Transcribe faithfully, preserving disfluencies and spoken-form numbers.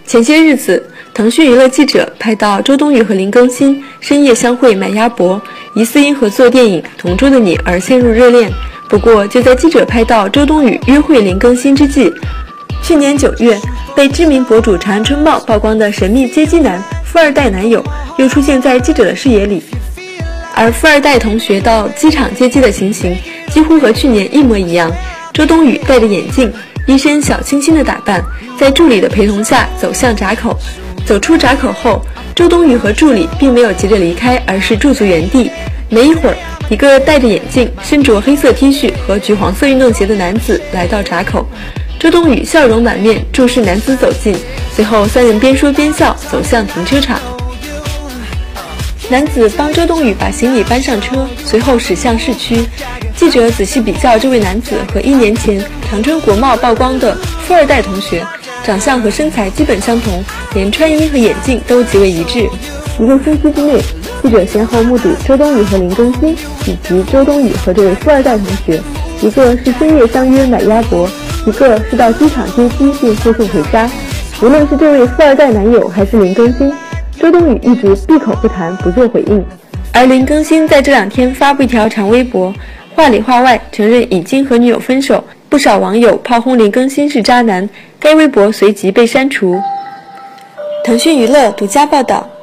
前些日子，腾讯娱乐记者拍到周冬雨和林更新深夜相会买鸭脖，疑似因合作电影《同桌的你》而陷入热恋。不过，就在记者拍到周冬雨约会林更新之际，去年九月被知名博主长安春茂曝光的神秘接机男富二代男友又出现在记者的视野里。而富二代同学到机场接机的情形几乎和去年一模一样。周冬雨戴着眼镜，一身小清新的打扮，在助理的陪同下走向闸口。走出闸口后，周冬雨和助理并没有急着离开，而是驻足原地。没一会儿，一个戴着眼镜、身着黑色 T 恤和橘黄色运动鞋的男子来到闸口。周冬雨笑容满面注视男子走近，随后三人边说边笑走向停车场。男子帮周冬雨把行李搬上车，随后驶向市区。记者仔细比较这位男子和一年前长春国贸曝光的富二代同学，长相和身材基本相同，连穿衣和眼镜都极为一致。一个星期之内，记者先后目睹周冬雨和林更新，以及周冬雨和这位富二代同学，一个是深夜相约买鸭脖，一个是到机场接机并护送回家。无论是这位富二代男友还是林更新，周冬雨一直闭口不谈，不做回应。而林更新在这两天发布一条长微博，话里话外承认已经和女友分手，不少网友炮轰林更新是渣男，该微博随即被删除。腾讯娱乐独家报道。